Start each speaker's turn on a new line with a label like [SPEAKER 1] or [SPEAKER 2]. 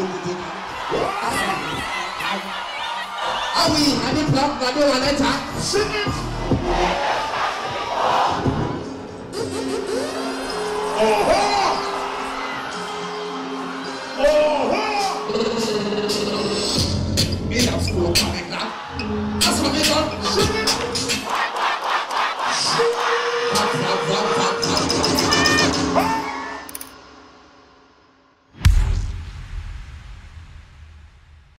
[SPEAKER 1] Are we having plug? Got you one time? Sing it! Oh!